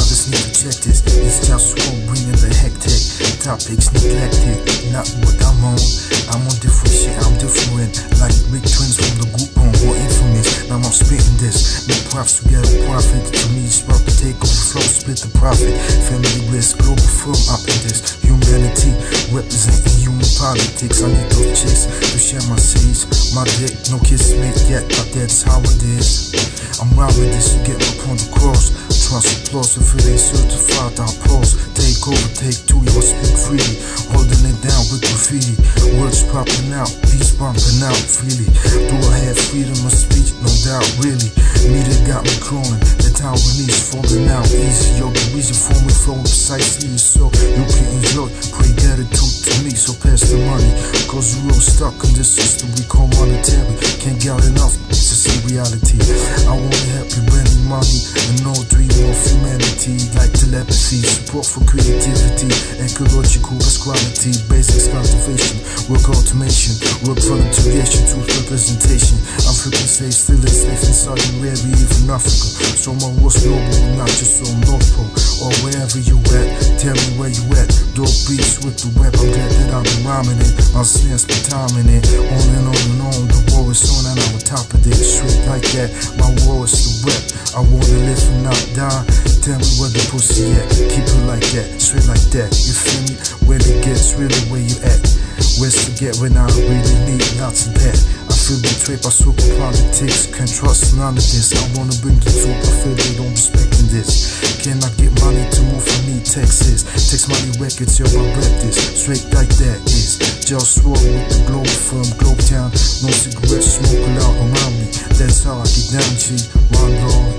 Others need to check this. It's just war bringing the hectic. Topics neglected, not what I'm on. I'm on different shit, I'm different. Like big twins from the group home, more infamous. Now I'm spitting this. No props to get a profit. To me, it's about to take over flow, split the profit. Family risk, Globalfirm up in this. Humanity, representing human politics. I need those chicks to share my seeds. My dick, no kiss made yet, but that's how it is. I'm wild with this to get my point across. Trust applause if it ain't certified, I'll pause. Take over, take two, y'all speak freely. Holding it down with graffiti. Words popping out, beats bumping out freely. Do I have freedom of speech? No doubt, really. Media got me crawling. The Taiwanese falling out easy. Yo, the reason for me flowing precisely is so you can enjoy. Pray gratitude to me, so pass the money. Cause we're all stuck in this system we call monetary. Can't get enough to see reality. I wanna help you bring money and no dream of humanity. Like telepathy, support for creativity, ecological quality, basics cultivation, work automation, work voluntarization, truth representation. African slaves still enslaved in Saudi Arabia, even Africa. So my war's global, not just on North Pole or wherever you at. Tell me where you at. Dope beats with the web. I'm glad that I've been rhyming it. My slants been timing it. On and on and on. The war is on and I'm on top of it. Straight like that. My war is the web. I wanna live and not die. Tell me where the pussy at. Keep it like that. Straight like that. You feel me? When it gets really where you at. Where's to get when I really need lots of that. I feel betrayed by super politics. Can't trust none of this. I wanna bring the truth. I feel they don't respect in this. Can I get money to move? I need Texas. Text money records, yo, I rap this. Straight like that is JustWar with the Globalfirm, Globe Town. No cigarettes smoking out around me. That's how I get down, G. One love.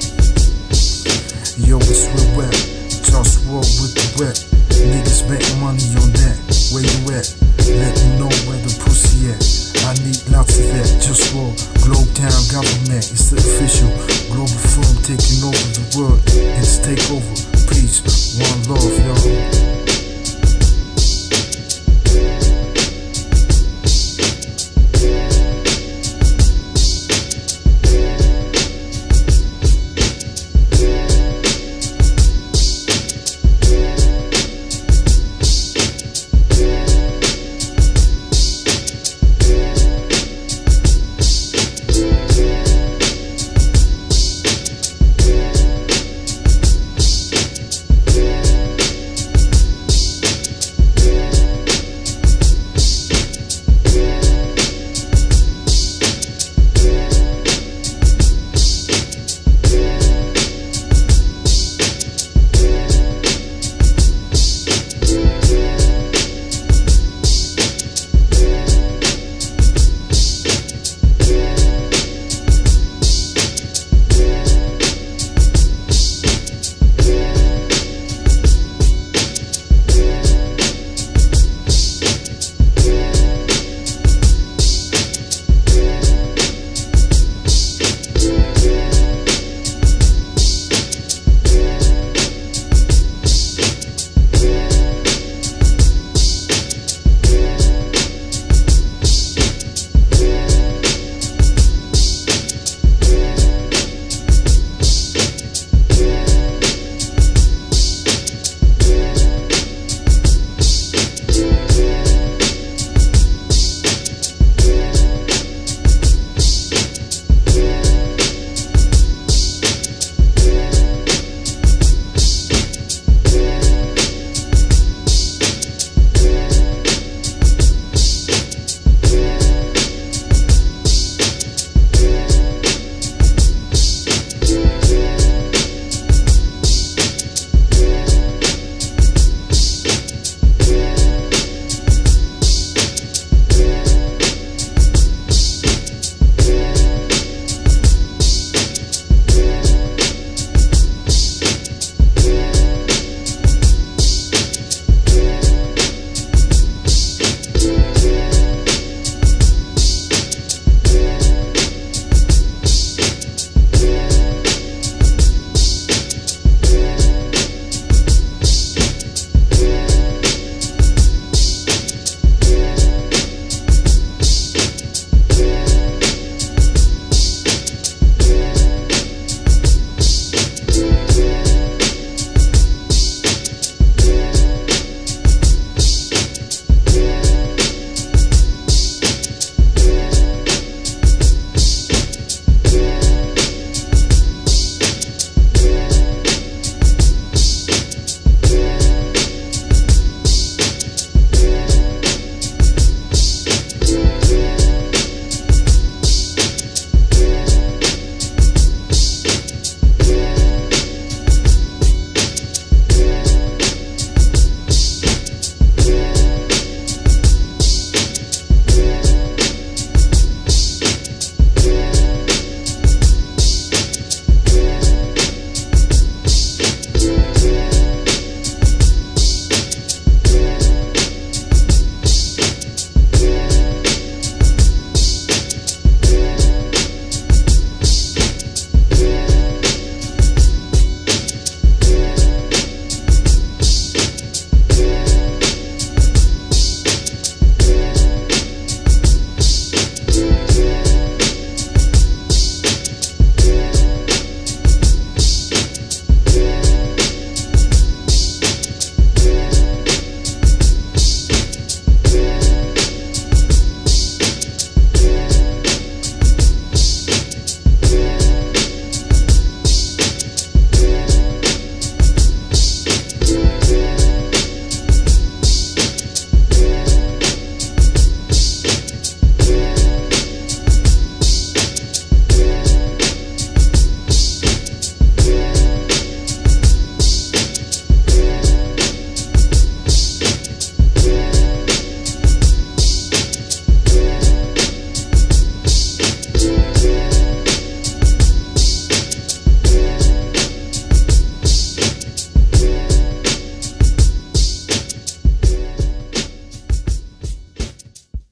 Yo, it's real wet. JustWar with the wet. Niggas betting money on that. Where you at? Let me know where the pussy at. I need lots of that. JustWar, Globe Town government. It's the official. Globalfirm taking over the world. It's Takeover. Peace. One love, y'all.